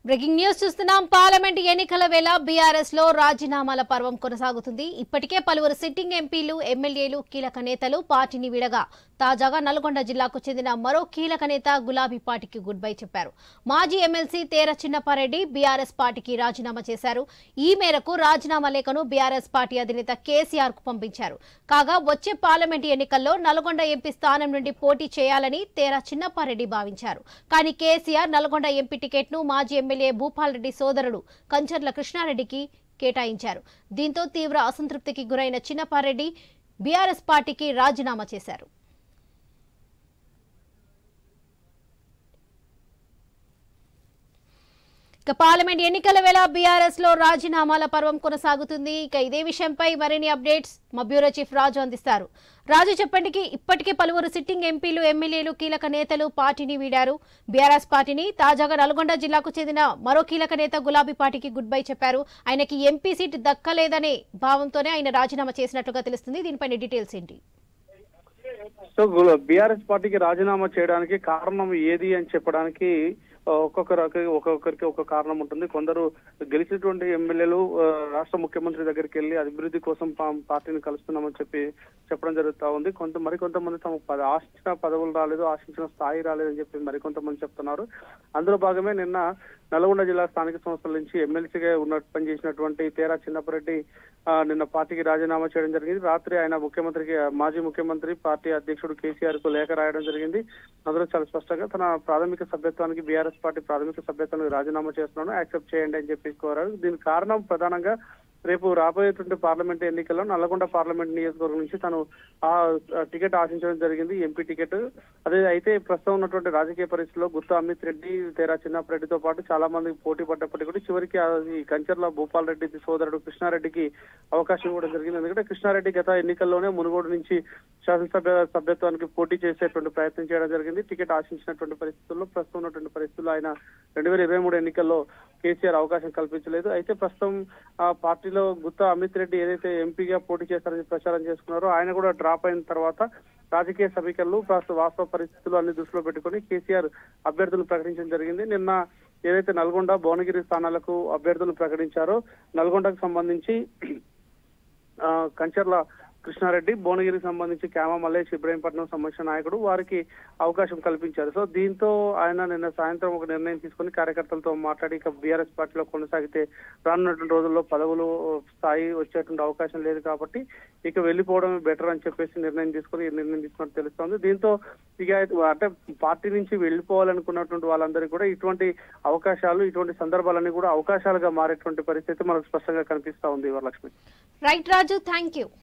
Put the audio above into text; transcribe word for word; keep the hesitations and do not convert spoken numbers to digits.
Breaking news చూస్తున్నాం. Parliament ఎన్నికల వేళ బీఆర్ఎస్ లో రాజీనామాల పర్వం కొనసాగుతుంది. ఇప్పటికే పలువురు సిట్టింగ్ ఎంపీలు, ఎమ్మెల్యేలు, కీలక నేతలు పార్టీని విడగా తాజాగా నల్గొండ జిల్లాకు చెందిన మరో కీలక నేత గులాబీ పార్టీకి గుడ్ బై చెప్పారు. మాజీ ఎమ్మెల్సీ తేర చిన్నపారెడ్డి బీఆర్ఎస్ పార్టీకి రాజీనామా చేశారు. ఈ మేరకు రాజీనామా లేఖను బీఆర్ఎస్ పార్టీ అధినేత కేసీఆర్ కు పంపించారు. కాగా వచ్చే పార్లమెంట్ ఎన్నికల్లో నల్గొండ ఎంపీ స్థానం నుండి పోటీ చేయాలని తేర చిన్నపారెడ్డి భావించారు. కానీ కేసీఆర్ నల్గొండ ఎంపీ టికెట్ ను మాజీ ఎమ్మెల్యే భూపాల్ రెడ్డి సోదరుడు కంచర్ల కృష్ణారెడ్డికి కేటాయించారు. దీంతో తీవ్ర అసంతృప్తికి గురైన చిన్నపారెడ్డి బీఆర్ఎస్ పార్టీకి రాజీనామా చేశారు. ఇక పార్లమెంట్ ఎన్నికల వేళ బీఆర్ఎస్ లో రాజీనామాల పర్వం కొనసాగుతుంది. ఇక ఇదే విషయంపై మరిన్ని అప్డేట్స్ మా బ్యూరో చీఫ్ రాజు అందిస్తారు. రాజు చెప్పండి, ఇప్పటికే పలువురు సిట్టింగ్ ఎంపీలు, ఎమ్మెల్యేలు, కీలక నేతలు పార్టీని వీడారు. బీఆర్ఎస్ పార్టీని తాజాగా నల్గొండ జిల్లాకు చెందిన మరో కీలక నేత గులాబీ పార్టీకి గుడ్ బై చెప్పారు. ఆయనకి ఎంపీ సీట్ దక్కలేదనే భావంతోనే ఆయన రాజీనామా చేసినట్లుగా తెలుస్తుంది. దీనిపైన డీటెయిల్స్ ఏంటి? సో బీఆర్ఎస్ పార్టీకి రాజీనామా చేయడానికి కారణం ఏది అని చెప్పడానికి ఒక్కొక్కరికి ఒక్కొక్కరికి ఒక కారణం ఉంటుంది. కొందరు గెలిచినటువంటి ఎమ్మెల్యేలు రాష్ట్ర ముఖ్యమంత్రి దగ్గరికి వెళ్ళి అభివృద్ధి కోసం పార్టీని కలుస్తున్నామని చెప్పి చెప్పడం జరుగుతూ ఉంది. కొంత మరికొంతమంది తమ ఆశించిన పదవులు రాలేదు, ఆశించిన స్థాయి రాలేదని చెప్పి మరికొంతమంది చెప్తున్నారు. అందులో భాగమే నిన్న నల్గొండ జిల్లా స్థానిక సంస్థల నుంచి ఎమ్మెల్సీగా ఉన్న పనిచేసినటువంటి తేరా చిన్నపారెడ్డి నిన్న పార్టీకి రాజీనామా చేయడం జరిగింది. రాత్రి ఆయన ముఖ్యమంత్రికి, మాజీ ముఖ్యమంత్రి, పార్టీ అధ్యక్షుడు కేసీఆర్ కు లేఖ రాయడం జరిగింది. అందులో చాలా స్పష్టంగా తన ప్రాథమిక సభ్యత్వానికి, బీఆర్ఎస్ పార్టీ ప్రాథమిక సభ్యత్వానికి రాజీనామా చేస్తున్నాను, యాక్సెప్ట్ చేయండి అని చెప్పి కోరారు. దీనికి కారణం ప్రధానంగా రేపు రాబోయేటువంటి పార్లమెంట్ ఎన్నికల్లో నల్గొండ పార్లమెంట్ నియోజకవర్గం నుంచి తను ఆ టికెట్ ఆశించడం జరిగింది, ఎంపీ టికెట్. అదే అయితే ప్రస్తుతం ఉన్నటువంటి రాజకీయ పరిస్థితుల్లో గుత్తా అమిత్ రెడ్డి, తేరా చిన్నపారెడ్డితో పాటు చాలా మంది పోటీ పడ్డప్పటికీ కూడా చివరికి ఈ కంచర్ల భూపాల్ రెడ్డి సోదరుడు కృష్ణారెడ్డికి అవకాశం ఇవ్వడం జరిగింది. ఎందుకంటే కృష్ణారెడ్డి గత ఎన్నికల్లోనే మునుగోడు నుంచి శాసనసభ సభ్యత్వానికి పోటీ చేసేటువంటి ప్రయత్నం చేయడం జరిగింది. టికెట్ ఆశించినటువంటి పరిస్థితుల్లో ప్రస్తుతం ఉన్నటువంటి పరిస్థితుల్లో ఆయన రెండు వేల ఇరవై మూడు ఎన్నికల్లో కేసీఆర్ అవకాశం కల్పించలేదు. అయితే ప్రస్తుతం ఆ పార్టీలో గుత్తా అమిత్ రెడ్డి ఏదైతే ఎంపీగా పోటీ చేస్తారని ప్రచారం చేసుకున్నారో ఆయన కూడా డ్రాప్ అయిన తర్వాత రాజకీయ సమీకరణలు, ప్రస్తుత వాస్తవ పరిస్థితులు అన్ని దృష్టిలో పెట్టుకుని కేసీఆర్ అభ్యర్థులు ప్రకటించడం జరిగింది. నిన్న ఏదైతే నల్గొండ, భువనగిరి స్థానాలకు అభ్యర్థులు ప్రకటించారో నల్గొండకు సంబంధించి ఆ కంచర్ల కృష్ణారెడ్డి, భువనగిరికి సంబంధించి క్యామ మల్లేష్, ఇబ్రహీంపట్నం సంబంధించిన నాయకుడు వారికి అవకాశం కల్పించారు. సో దీంతో ఆయన నిన్న సాయంత్రం ఒక నిర్ణయం తీసుకుని కార్యకర్తలతో మాట్లాడి ఇక బీఆర్ఎస్ పార్టీలో కొనసాగితే రానున్నటువంటి రోజుల్లో పదవులు స్థాయి వచ్చేటువంటి అవకాశం లేదు కాబట్టి ఇక వెళ్ళిపోవడమే బెటర్ అని చెప్పేసి నిర్ణయం తీసుకుని నిర్ణయం తీసుకున్నట్టు తెలుస్తోంది. దీంతో ఇక అంటే పార్టీ నుంచి వెళ్ళిపోవాలనుకున్నటువంటి వాళ్ళందరికీ కూడా ఇటువంటి అవకాశాలు, ఇటువంటి సందర్భాలన్నీ కూడా అవకాశాలుగా మారేటువంటి పరిస్థితి మనకు స్పష్టంగా కనిపిస్తా ఉంది. Varalakshmi. Right Raju, thank you.